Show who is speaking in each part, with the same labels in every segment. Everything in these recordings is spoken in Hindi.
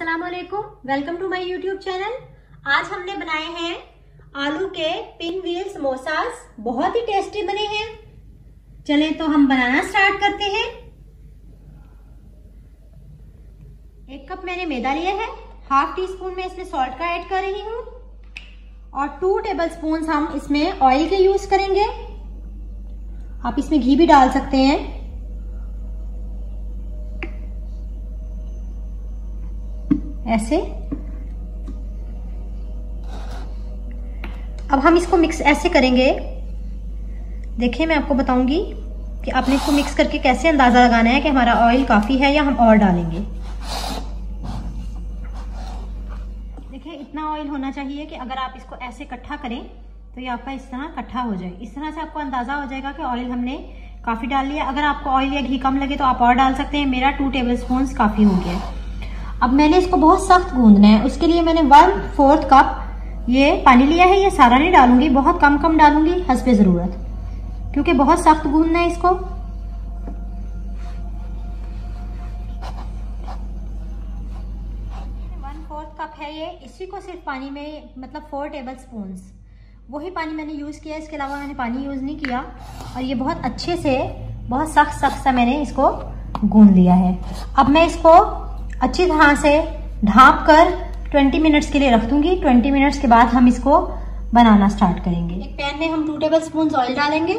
Speaker 1: अस्सलाम वालेकुम, welcome to my YouTube channel. आज हमने बनाए हैं आलू के पिन व्हील समोसास, बहुत ही टेस्टी बने हैं। चलें तो हम बनाना स्टार्ट करते हैं। 1 कप मैंने मैदा लिया है, हाफ टी स्पून में इसमें सॉल्ट का ऐड कर रही हूँ और 2 टेबल स्पून हम इसमें ऑयल के यूज करेंगे। आप इसमें घी भी डाल सकते हैं। ऐसे अब हम इसको मिक्स ऐसे करेंगे। देखिए मैं आपको बताऊंगी कि आपने इसको मिक्स करके कैसे अंदाजा लगाना है कि हमारा ऑयल काफी है या हम और डालेंगे। देखिए इतना ऑयल होना चाहिए कि अगर आप इसको ऐसे इकट्ठा करें तो ये आपका इस तरह इकट्ठा हो जाए। इस तरह से आपको अंदाजा हो जाएगा कि ऑयल हमने काफी डाल लिया। अगर आपको ऑयल या घी कम लगे तो आप और डाल सकते हैं। मेरा 2 टेबल स्पून काफी हो गया। अब मैंने इसको बहुत सख्त गूंदना है, उसके लिए मैंने 1/4 कप ये पानी लिया है। ये सारा नहीं डालूंगी, बहुत कम डालूंगी हस्बे जरूरत, क्योंकि बहुत सख्त गूंदना है इसको। कप है ये, इसी को सिर्फ पानी में मतलब 4 टेबल स्पून वही पानी मैंने यूज किया, इसके अलावा मैंने पानी यूज नहीं किया। और ये बहुत अच्छे से बहुत सख्त सा मैंने इसको गूंद लिया है। अब मैं इसको अच्छी तरह से ढाँप कर 20 मिनट्स के लिए रख दूंगी। 20 मिनट्स के बाद हम इसको बनाना स्टार्ट करेंगे। एक पैन में हम 2 टेबल स्पून ऑयल डालेंगे।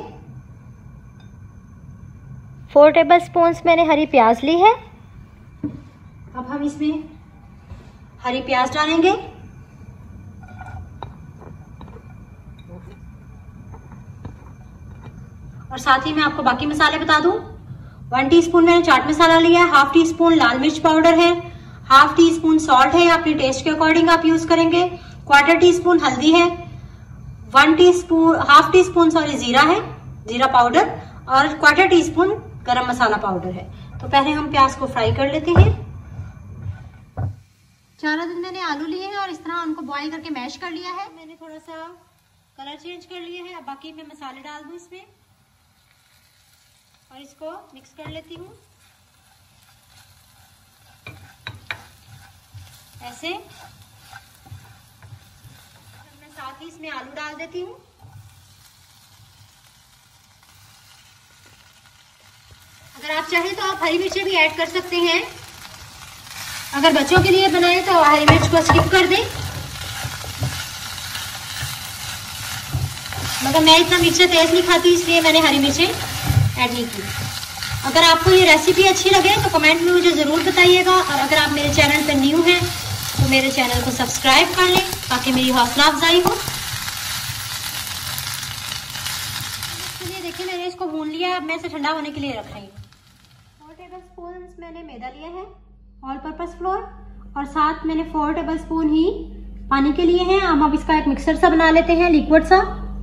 Speaker 1: 4 टेबल स्पून मैंने हरी प्याज ली है। अब हम इसमें हरी प्याज डालेंगे और साथ ही मैं आपको बाकी मसाले बता दूं। 1 टीस्पून मैंने चाट मसाला लिया है, हाफ टी स्पून लाल मिर्च पाउडर है, हाफ टी स्पून सॉल्ट है, अपने टेस्ट के अकॉर्डिंग आप यूज करेंगे। 1/4 टीस्पून हल्दी है, हाफ टी स्पून जीरा है, जीरा पाउडर, और 1/4 टीस्पून गरम मसाला पाउडर है। तो पहले हम प्याज को फ्राई कर लेते हैं। 4 दिन मैंने आलू लिए हैं और इस तरह उनको बॉईल करके मैश कर लिया है। मैंने थोड़ा सा कलर चेंज कर लिया है। अब बाकी मैं मसाले डाल दूं इसमें और इसको मिक्स कर लेती हूँ ऐसे। मैं साथ ही इसमें आलू डाल देती हूँ। अगर आप चाहें तो आप हरी मिर्चें भी ऐड कर सकते हैं। अगर बच्चों के लिए बनाए तो हरी मिर्च को स्किप कर दें, मगर मैं इतना मिर्चें तेज नहीं खाती, इसलिए मैंने हरी मिर्चें ऐड नहीं की। अगर आपको ये रेसिपी अच्छी लगे तो कमेंट में मुझे ज़रूर बताइएगा। और अगर आप मेरे चैनल पर न्यू हैं तो मेरे चैनल को सब्सक्राइब कर लें ताकि मेरी हौसला अफजाई हो। चलिए देखिए मैंने इसको भून लिया है। अब मैं इसे ठंडा होने के लिए रख रही हूँ। 4 टेबल स्पून मैंने मैदा लिया है, ऑल पर्पस फ्लोर, और साथ मैंने 4 टेबल स्पून ही पानी के लिए हैं। अब इसका एक मिक्सर सा बना लेते हैं, लिक्विड सा।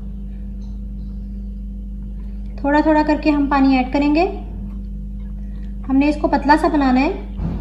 Speaker 1: थोड़ा थोड़ा करके हम पानी ऐड करेंगे। हमने इसको पतला सा बनाना है।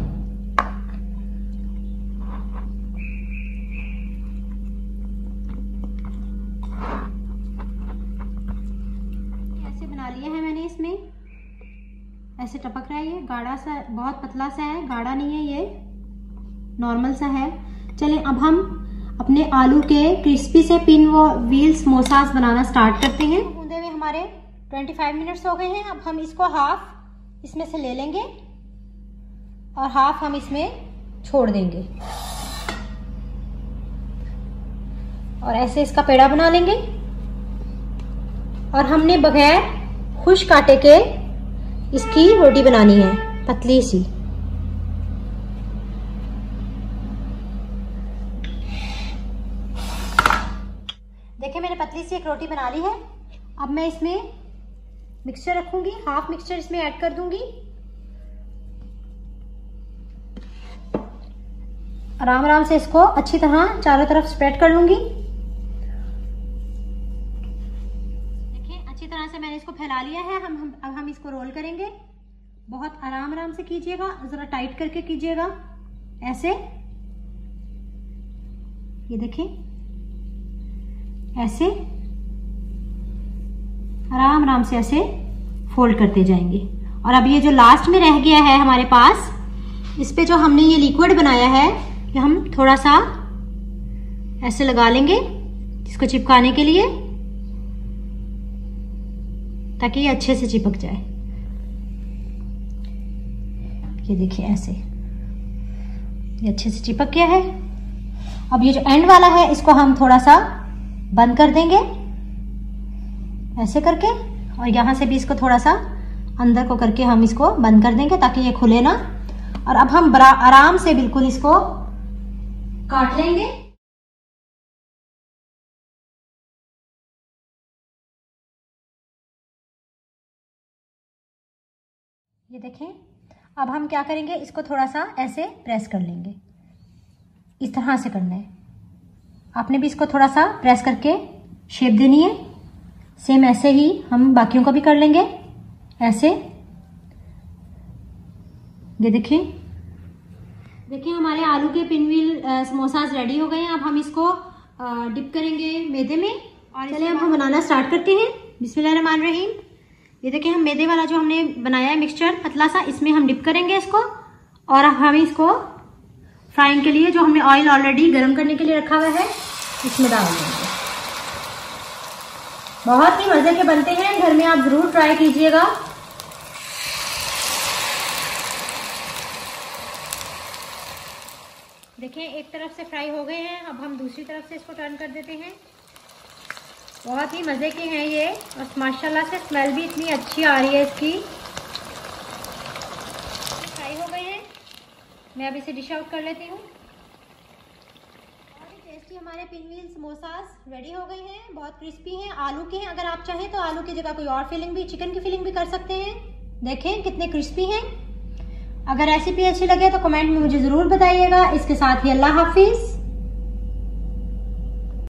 Speaker 1: ऐसे बना लिया है मैंने। इसमें ऐसे टपक रहा है, ये गाढ़ा सा, बहुत पतला सा है, गाढ़ा नहीं है, ये नॉर्मल सा है। चलें अब हम अपने आलू के क्रिस्पी से पिन व्हील समोसास बनाना स्टार्ट करते हैं। गूंदे हुए हमारे 25 मिनट्स हो गए हैं। अब हम इसको हाफ इसमें से ले लेंगे और हाफ हम इसमें छोड़ देंगे और ऐसे इसका पेड़ा बना लेंगे। और हमने बगैर खुश्क आटे के इसकी रोटी बनानी है, पतली सी। देखिए मैंने पतली सी एक रोटी बना ली है। अब मैं इसमें मिक्सचर रखूंगी, हाफ मिक्सचर इसमें ऐड कर दूंगी। आराम आराम से इसको अच्छी तरह चारों तरफ स्प्रेड कर लूंगी। देखिए अच्छी तरह से मैंने इसको फैला लिया है। अब हम इसको रोल करेंगे। बहुत आराम आराम से कीजिएगा, जरा टाइट करके कीजिएगा ऐसे। ये देखिए ऐसे आराम आराम से ऐसे फोल्ड करते जाएंगे। और अब ये जो लास्ट में रह गया है हमारे पास, इस पे जो हमने ये लिक्विड बनाया है ये हम थोड़ा सा ऐसे लगा लेंगे इसको चिपकाने के लिए, ताकि ये अच्छे से चिपक जाए। ये देखिए ऐसे ये अच्छे से चिपक गया है। अब ये जो एंड वाला है इसको हम थोड़ा सा बंद कर देंगे ऐसे करके, और यहाँ से भी इसको थोड़ा सा अंदर को करके हम इसको बंद कर देंगे ताकि ये खुले ना। और अब हम आराम से बिल्कुल इसको काट लेंगे। ये देखें, अब हम क्या करेंगे, इसको थोड़ा सा ऐसे प्रेस कर लेंगे, इस तरह से करना है। आपने भी इसको थोड़ा सा प्रेस करके शेप देनी है। सेम ऐसे ही हम बाकियों को भी कर लेंगे ऐसे। ये देखिए हमारे आलू के पिनव्हील समोसास रेडी हो गए हैं। अब हम इसको डिप करेंगे मैदे में, और चलिए अब हम बनाना स्टार्ट करते हैं। बिस्मिल्लाहिर्रहमानिर्रहीम। ये देखिए हम मैदे वाला जो हमने बनाया है मिक्सचर पतला सा, इसमें हम डिप करेंगे इसको, और हम इसको फ्राइंग के लिए जो हमने ऑयल ऑलरेडी गर्म करने के लिए रखा हुआ है इसमें डाल देंगे। बहुत ही मजे के बनते हैं, घर में आप जरूर ट्राई कीजिएगा। देखिए एक तरफ से फ्राई हो गए हैं, अब हम दूसरी तरफ से इसको टर्न कर देते हैं। बहुत ही मजे के हैं ये, और माशाल्लाह से स्मेल भी इतनी अच्छी आ रही है इसकी। फ्राई हो गए हैं, मैं अब इसे डिश आउट कर लेती हूँ। टेस्टी हमारे पिनव्हील समोसास रेडी हो गए हैं, बहुत क्रिस्पी हैं, आलू के हैं। अगर आप चाहें तो आलू की जगह कोई और फिलिंग भी, चिकन की फिलिंग भी कर सकते हैं। देखें कितने क्रिस्पी हैं। अगर रेसिपी अच्छी लगे तो कमेंट में मुझे ज़रूर बताइएगा। इसके साथ ही अल्लाह हाफिज़।